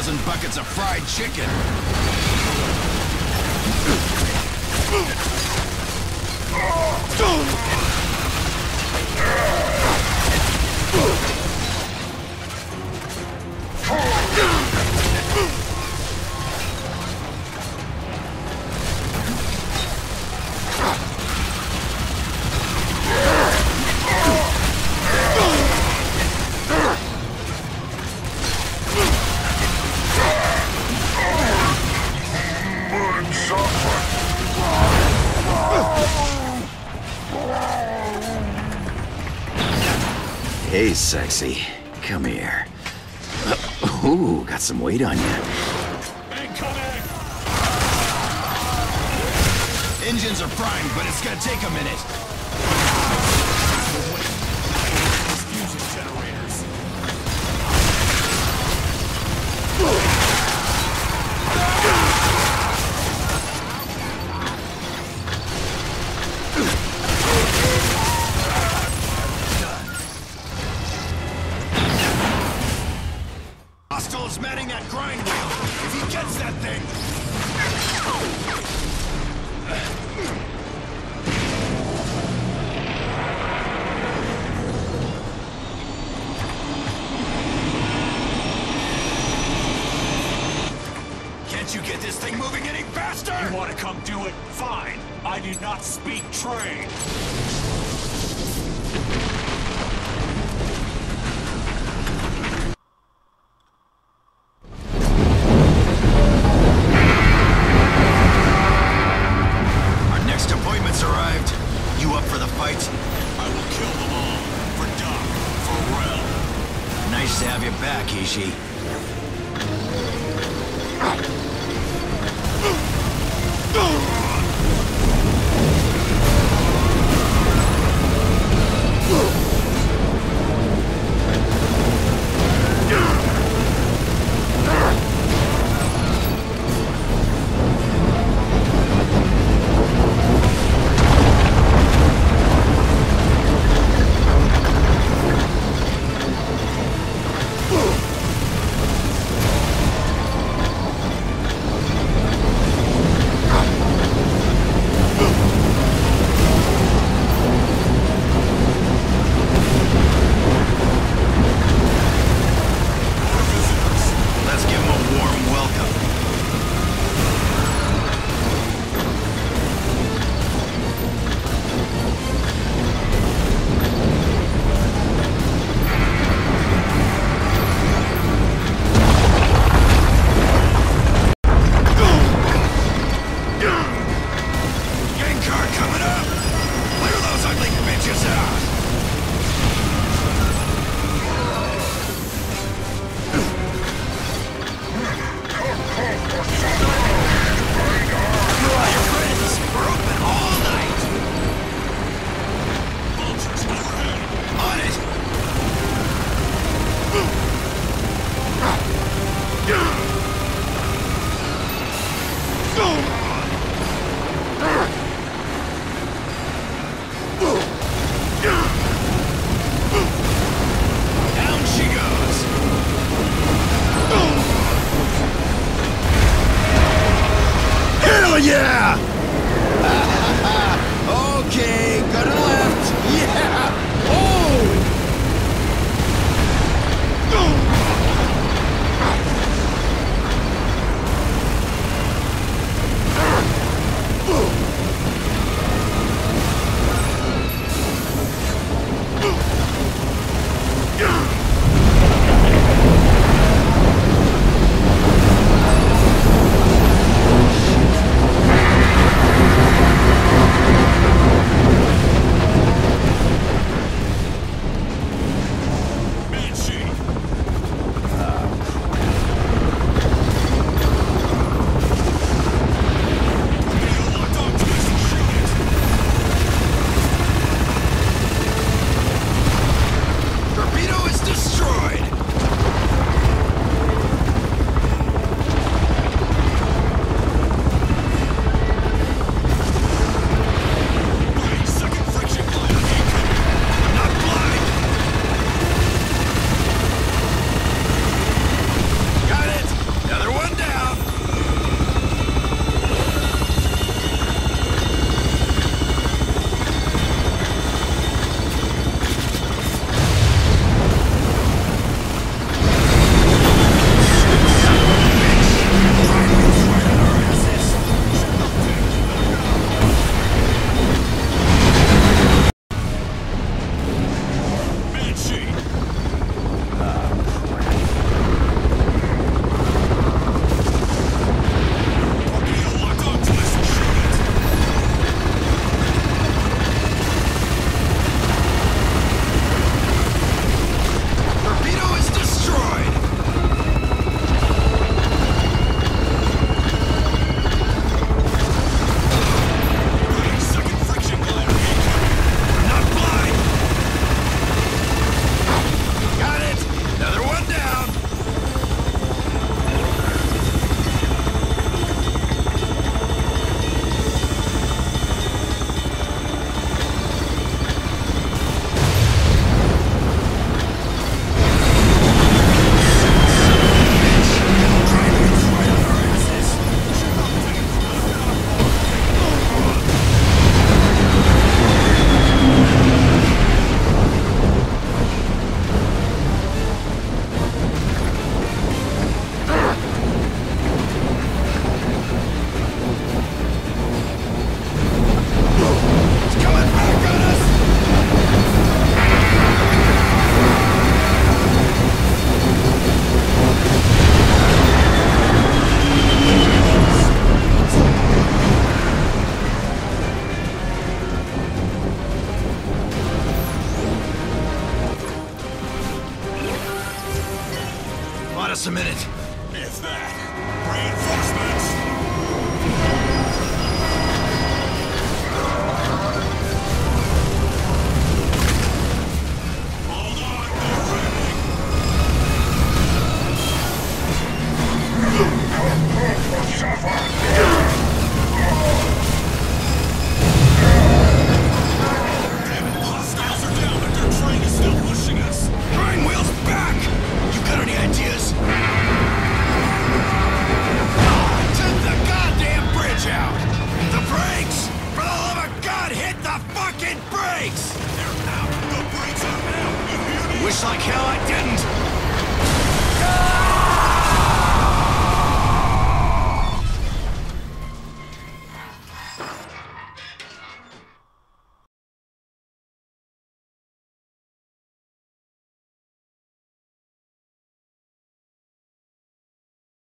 dozen buckets of fried chicken. Hey, sexy. Come here. Ooh, got some weight on you. Incoming! Engines are primed, but it's gonna take a minute. Fusion generators. Hostiles manning that grind wheel. If he gets that thing. Can't you get this thing moving any faster? You want to come do it? Fine. I do not speak train. Our next appointment's arrived. You up for the fight? I will kill them all. For Doc. For Rel. Nice to have you back, Ishii. Let's give him a warm welcome. Gang car coming up. Clear those ugly bitches out. You are your friends. We're open all night. Vultures overhead. On it. Down she goes. Hell yeah! Okay, go to the left. Yeah! Oh! If that. Reinforcements!